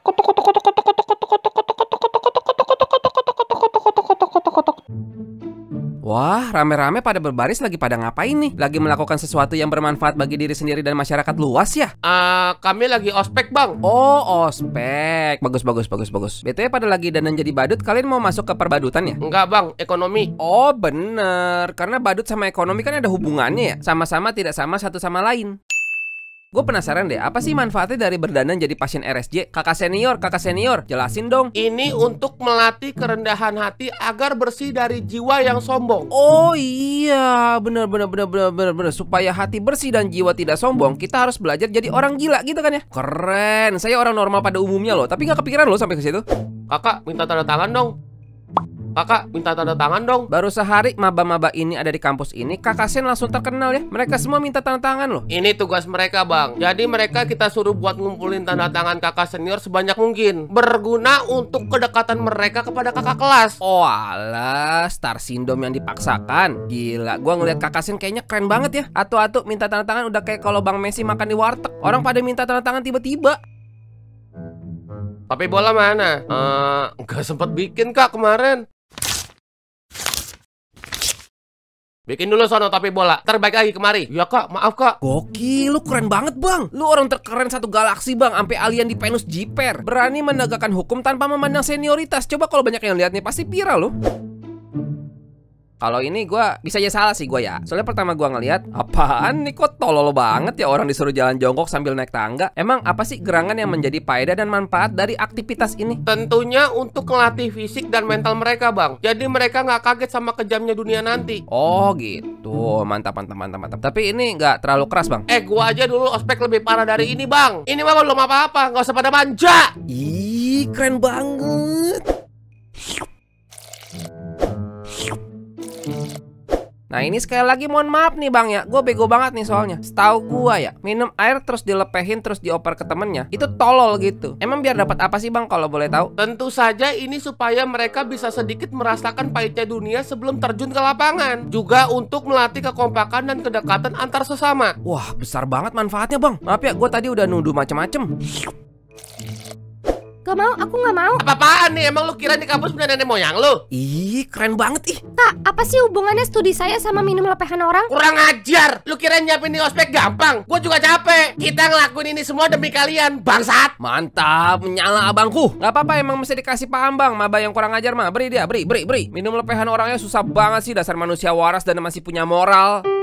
Wah, rame-rame pada berbaris lagi pada ngapain nih? Lagi melakukan sesuatu yang bermanfaat bagi diri sendiri dan masyarakat luas ya? Kami lagi ospek, Bang. Oh, ospek. Bagus. BTW pada lagi dandan jadi badut, kalian mau masuk ke perbadutan ya? Enggak, Bang, ekonomi. Oh, bener. Karena badut sama ekonomi kan ada hubungannya ya? Sama-sama tidak sama satu sama lain. Gue penasaran deh, apa sih manfaatnya dari berdandan jadi pasien RSJ? Kakak senior, jelasin dong. Ini untuk melatih kerendahan hati agar bersih dari jiwa yang sombong. Oh iya, bener. Supaya hati bersih dan jiwa tidak sombong, kita harus belajar jadi orang gila gitu kan ya? Keren, saya orang normal pada umumnya loh, tapi nggak kepikiran loh sampai ke situ. Kakak, minta tanda tangan dong. Baru sehari maba-maba ini ada di kampus ini, Kakak Sen langsung terkenal ya. Mereka semua minta tanda tangan loh. Ini tugas mereka, Bang. Jadi mereka kita suruh buat ngumpulin tanda tangan kakak senior sebanyak mungkin. Berguna untuk kedekatan mereka kepada kakak kelas. Oh alah, star syndrome yang dipaksakan. Gila, gua ngeliat Kakak Sen kayaknya keren banget ya. Atu-atu minta tanda tangan udah kayak kalau Bang Messi makan di warteg. Orang pada minta tanda tangan tiba-tiba. Tapi bola mana? Nggak sempet bikin, Kak, kemarin. Bikin dulu sono tapi bola, terbaik lagi kemari. Ya Kak, maaf Kak. Gokil, lu keren banget Bang. Lu orang terkeren satu galaksi Bang. Sampai alien di Venus jiper. Berani menegakkan hukum tanpa memandang senioritas. Coba kalau banyak yang lihat nih pasti viral loh. Kalau ini gue bisa aja salah sih gue ya. Soalnya pertama gue ngeliat, apaan nih kok tolol banget ya orang disuruh jalan jongkok sambil naik tangga. Emang apa sih gerangan yang menjadi faedah dan manfaat dari aktivitas ini? Tentunya untuk melatih fisik dan mental mereka Bang. Jadi mereka nggak kaget sama kejamnya dunia nanti. Oh gitu, mantap. Tapi ini nggak terlalu keras Bang. Gue aja dulu ospek lebih parah dari ini Bang. Ini mah belum apa-apa, nggak usah pada manja. Ih, keren banget. Nah ini sekali lagi mohon maaf nih Bang ya, gue bego banget nih soalnya. Setahu gue ya, minum air terus dilepehin terus dioper ke temennya, itu tolol gitu. Emang biar dapat apa sih Bang kalau boleh tahu? Tentu saja ini supaya mereka bisa sedikit merasakan pahitnya dunia sebelum terjun ke lapangan. Juga untuk melatih kekompakan dan kedekatan antar sesama. Wah besar banget manfaatnya Bang. Maaf ya, gue tadi udah nuduh macem-macem. Gak mau, aku gak mau. Apa-apaan nih? Emang lu kira di kampus punya nenek moyang lu? Ih, keren banget ih. Kak, apa sih hubungannya studi saya sama minum lepehan orang? Kurang ajar. Lu kira nyiapin di ospek gampang? Gue juga capek. Kita ngelakuin ini semua demi kalian, bangsat. Mantap, menyala abangku. Gak apa-apa, emang mesti dikasih paham Bang. Maba yang kurang ajar mah, beri dia, beri. Minum lepehan orangnya susah banget sih. Dasar manusia waras dan masih punya moral.